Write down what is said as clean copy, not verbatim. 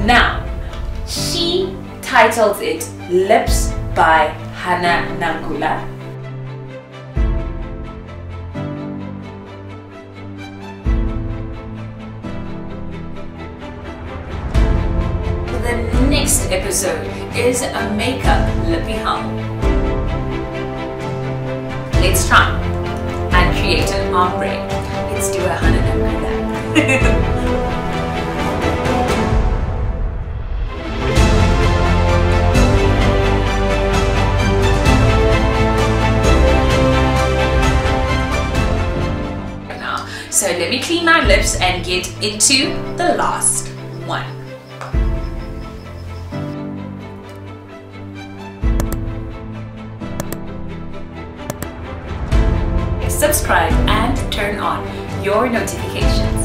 Now, she titles it Lips by Nangula. The next episode is a makeup lippy hum. Let's try and create an ombre. Let's do a Nangula. So let me clean my lips and get into the last one. Subscribe and turn on your notifications.